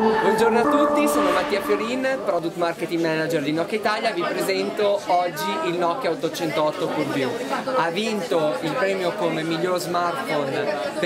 Buongiorno a tutti, sono Mattia Fiorin, Product Marketing Manager di Nokia Italia. Vi presento oggi il Nokia 808 PureView. Ha vinto il premio come miglior smartphone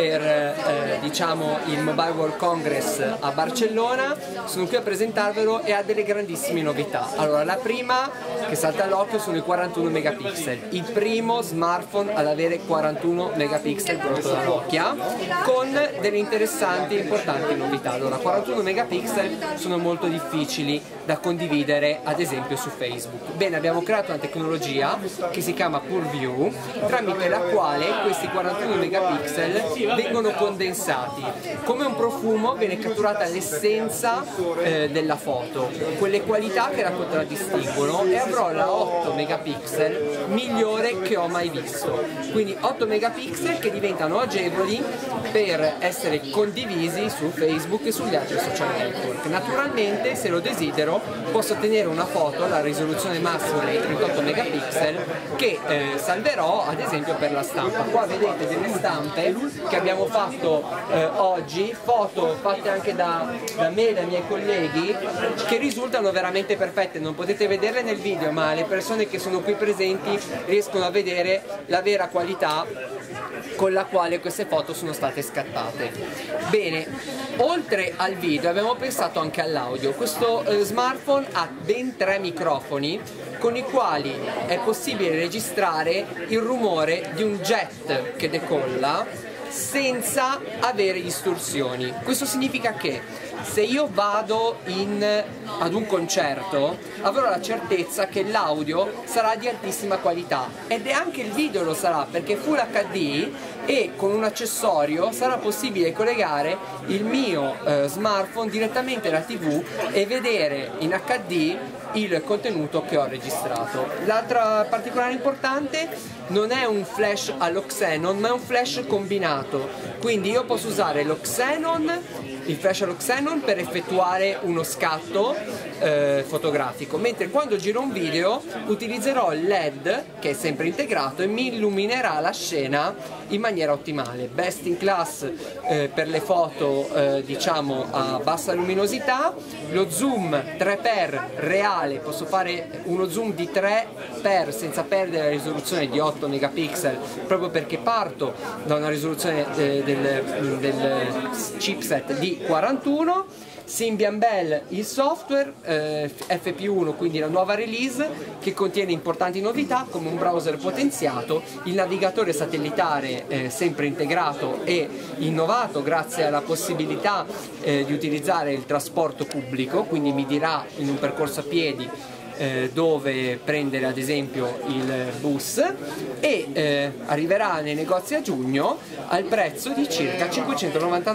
per il Mobile World Congress a Barcellona. Sono qui a presentarvelo e ha delle grandissime novità. Allora, la prima che salta all'occhio sono i 41 megapixel, il primo smartphone ad avere 41 megapixel prodotto da Nokia, con delle interessanti e importanti novità. Allora, 41 megapixel sono molto difficili da condividere ad esempio su Facebook. Bene, abbiamo creato una tecnologia che si chiama PureView, tramite la quale questi 41 megapixel vengono condensati. Come un profumo viene catturata l'essenza della foto, quelle qualità che la contraddistinguono, e avrò la 8 megapixel migliore che ho mai visto. Quindi 8 megapixel che diventano agevoli per essere condivisi su Facebook e sugli altri social network. Naturalmente, se lo desidero, posso ottenere una foto alla risoluzione massima dei 38 megapixel che salverò ad esempio per la stampa. Qua vedete delle stampe che abbiamo fatto oggi, foto fatte anche da me e dai miei colleghi, che risultano veramente perfette. Non potete vederle nel video, ma le persone che sono qui presenti riescono a vedere la vera qualità con la quale queste foto sono state scattate. Bene, oltre al video abbiamo pensato anche all'audio. Questo smartphone ha ben 3 microfoni con i quali è possibile registrare il rumore di un jet che decolla senza avere distorsioni. Questo significa che se io vado ad un concerto avrò la certezza che l'audio sarà di altissima qualità, ed anche il video lo sarà, perché Full HD, e con un accessorio sarà possibile collegare il mio smartphone direttamente alla TV e vedere in HD il contenuto che ho registrato. L'altra particolare importante: non è un flash allo Xenon, ma è un flash combinato, quindi io posso usare il flash allo Xenon per effettuare uno scatto fotografico, mentre quando giro un video utilizzerò il LED, che è sempre integrato, e mi illuminerà la scena in maniera ottimale. Best in class per le foto a bassa luminosità. Lo zoom 3x reale, posso fare uno zoom di 3x senza perdere la risoluzione di 8 megapixel, proprio perché parto da una risoluzione del chipset di 41. Symbian Belle il software, FP1, quindi la nuova release, che contiene importanti novità come un browser potenziato, il navigatore satellitare sempre integrato e innovato grazie alla possibilità di utilizzare il trasporto pubblico, quindi mi dirà in un percorso a piedi dove prendere ad esempio il bus, e arriverà nei negozi a giugno al prezzo di circa 599 €.